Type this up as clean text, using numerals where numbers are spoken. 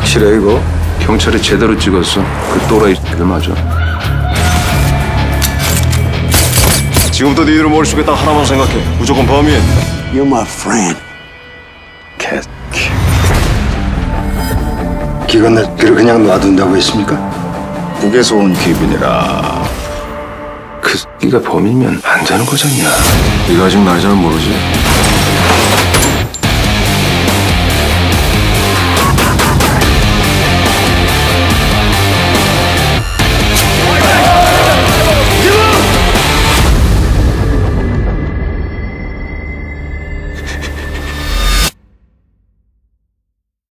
확실해 이거? 경찰이 제대로 찍었어. 그 또라이 들 맞아. 지금부터 네 이름 머릿속에 딱 하나만 생각해. 무조건 범인. You're my friend. 캣. 기관들을 그냥 놔둔다고 했습니까? 북에서 온 기분이라. 그 새끼가 범인이면 안 되는 거잖냐. 네가 아직 날 잘 모르지.